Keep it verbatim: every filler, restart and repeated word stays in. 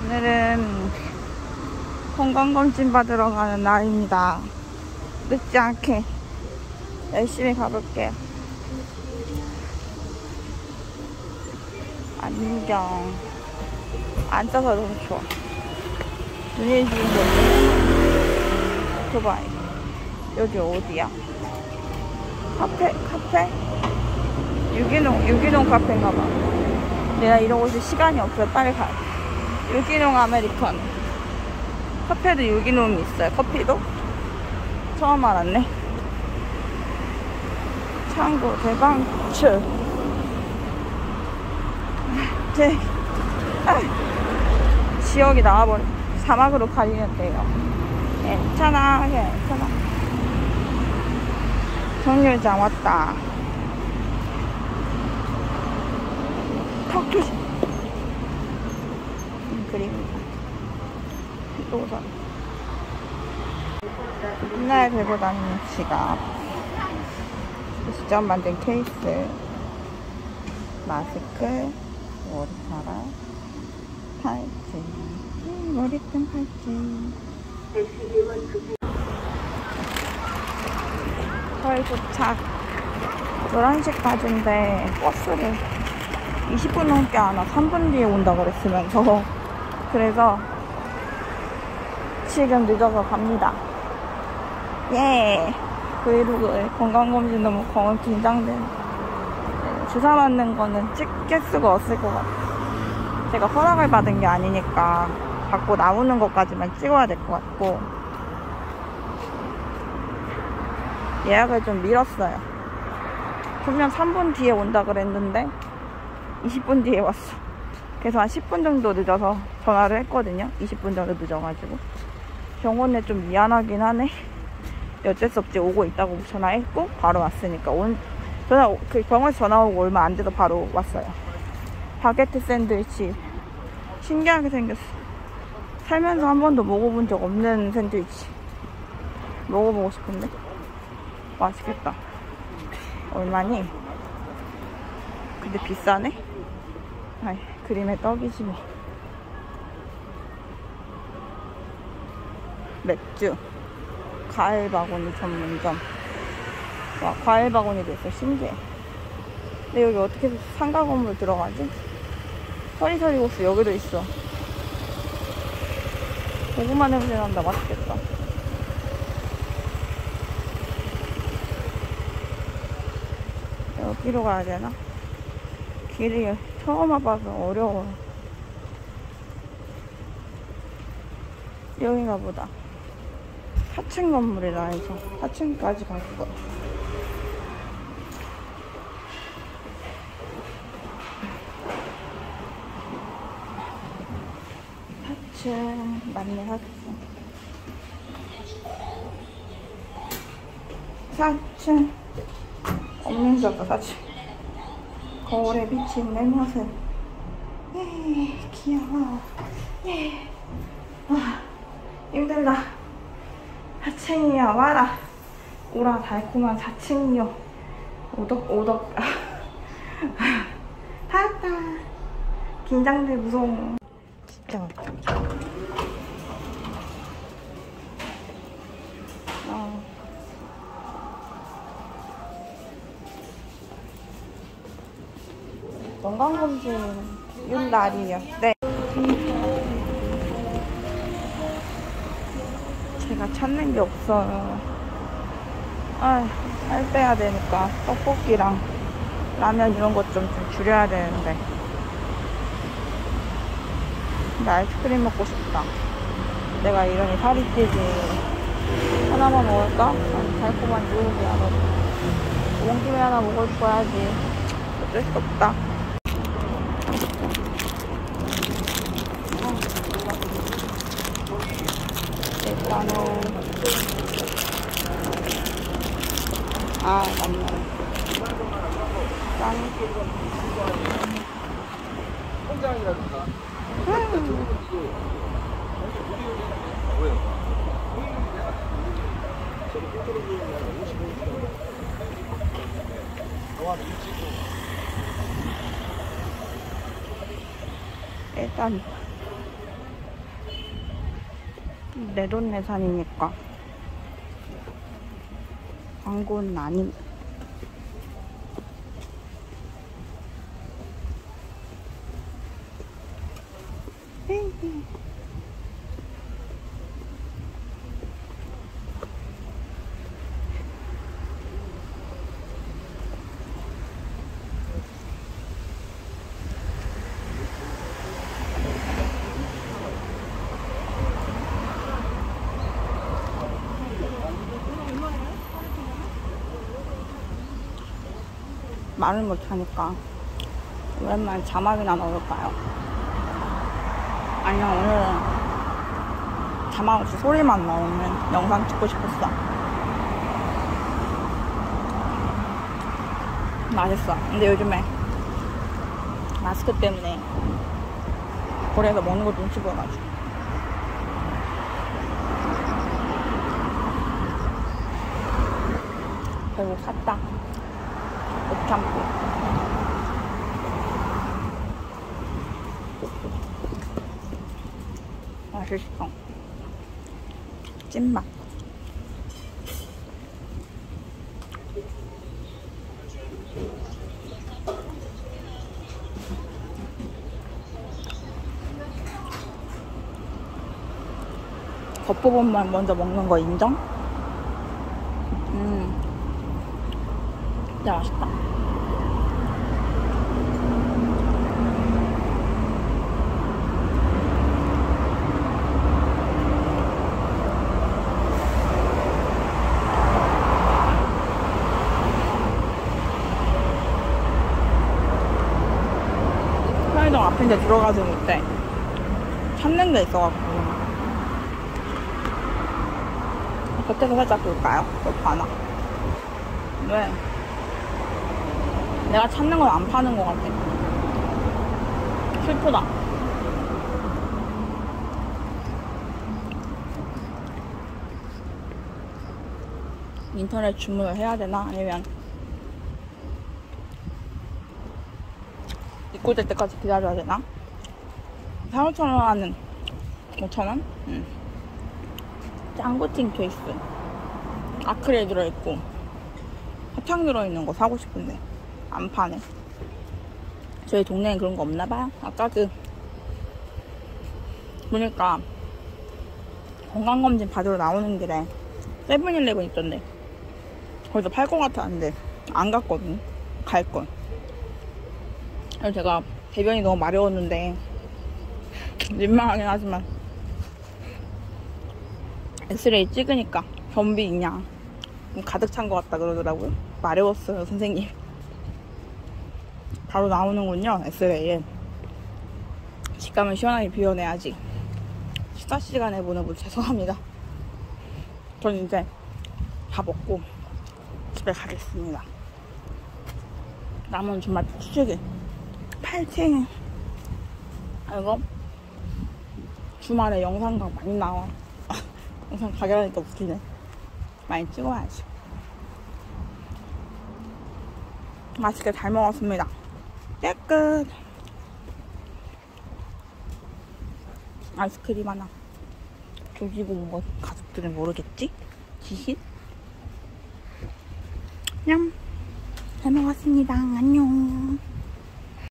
오늘은 건강검진 받으러 가는 날입니다. 늦지 않게 열심히 가볼게요. 안경 안 써서 너무 좋아. 눈이 지금 뭐지? 오토바이. 여기 어디야? 카페? 카페? 유기농, 유기농 카페인가봐. 내가 이러고 있을 시간이 없어요. 빨리 가야 돼. 유기농 아메리카노. 카페도 유기농이 있어요. 커피도? 처음 알았네. 창고 대방출. 제 아, 지역이 나와버려. 사막으로 가리면 돼요. 괜찮아, 괜찮아. 정류장 왔다. 턱 조심. 그리고 노선. 옛날 들고 다니는 지갑, 직접 만든 케이스, 마스크, 머리카락, 팔찌, 머리끈 팔찌. 거의 도착. 열한 시까지인데 버스를 이십 분 넘게 안 와. 삼 분 뒤에 온다 그랬으면서. 그래서 지금 늦어서 갑니다. 예. 브이로그 건강검진 너무 긴장되네. 주사 맞는 거는 찍을 수가 없을 것 같아요. 제가 허락을 받은 게 아니니까 받고 나오는 것까지만 찍어야 될 것 같고, 예약을 좀 미뤘어요. 분명 삼 분 뒤에 온다 그랬는데 이십 분 뒤에 왔어. 그래서 한 십 분 정도 늦어서 전화를 했거든요. 이십 분 정도 늦어가지고. 병원에 좀 미안하긴 하네. 어쩔 수 없지. 오고 있다고 전화했고 바로 왔으니까. 온 전화 그 병원에서 전화 오고 얼마 안 돼서 바로 왔어요. 바게트 샌드위치 신기하게 생겼어. 살면서 한 번도 먹어본 적 없는 샌드위치. 먹어보고 싶은데. 맛있겠다. 얼마니? 근데 비싸네? 아이, 그림의 떡이지 뭐. 맥주. 과일 바구니 전문점. 와, 과일 바구니도 있어. 신기해. 근데 여기 어떻게 상가 건물 들어가지? 서리서리국수 여기도 있어. 고구마 냄새 난다. 맛있겠다. 여기로 가야 되나? 길이 처음 와봐서 어려워. 여긴가 보다. 사 층 건물이라 해서 사 층까지 갈 거야. 사 층 맞네. 사 층 사 층 없는 줄 알았다. 사 층 거울에 비친 내 모습. 에이, 귀여워. 에이. 아, 힘들다. 사 층이야. 와라. 오라 달콤한 사 층이요. 오덕 오덕. 탔다. 긴장돼. 무서워. 진짜. 어. 건강검진 육 날이요. 네. 제가 찾는 게 없어요. 아, 살 빼야 되니까 떡볶이랑 라면 이런 것 좀 좀 줄여야 되는데. 근데 아이스크림 먹고 싶다. 내가 이러니 살이 찌지. 하나만 먹을까? 아니, 달콤한 유혹이야. 온 김에 하나 먹을 거야지. 어쩔 수 없다. 일단은 아 맞네. 짠. 통장이라든가. 일단 내돈내산이니까 광고는 아님. 말을 못하니까 오랜만에 자막이나 넣을까요? 아니면 오늘은 자막 없이 소리만 나오는 영상 찍고 싶었어. 맛있어. 근데 요즘에 마스크 때문에 거리에서 먹는 거 눈치 보여가지고 결국 샀다. 못 참고. 맛있어. 찐맛. 겉부분만 먼저 먹는 거 인정? 음, 진짜 맛있다. 편의점 앞인데 들어가지 못해. 찾는 게 있어가지고. 겉에서 살짝 볼까요? 몇 파나? 왜? 내가 찾는 건 안 파는 것 같아. 슬프다. 인터넷 주문을 해야 되나? 아니면 입고될 때까지 기다려야 되나? 사오천 원 하는 오천 원? 응. 짱구팅 케이스. 아크릴 들어있고 화창 들어있는 거 사고 싶은데 안 파네. 저희 동네엔 그런 거 없나봐요. 아까 그 보니까 건강검진 받으러 나오는 길에 세븐일레븐 있던데 거기서 팔 것 같았는데 안 갔거든. 갈걸. 그래서 제가 대변이 너무 마려웠는데 민망하긴 하지만 엑스레이 찍으니까 변비 있냐 가득 찬 것 같다 그러더라고요. 마려웠어요 선생님. 바로 나오는군요 엑스레이에. 직감을 시원하게 비워내야지. 식사 시간에 보는 분 죄송합니다. 전 이제 다 먹고 집에 가겠습니다. 남은 주말 휴식일 파이팅. 이거 주말에 영상각 많이 나와. 영상 가게 하니까 웃기네. 많이 찍어야지. 맛있게 잘 먹었습니다. 깨끗. 아이스크림 하나 조지고 온 거 가족들은 모르겠지? 지식? 냠. 잘 먹었습니다. 안녕.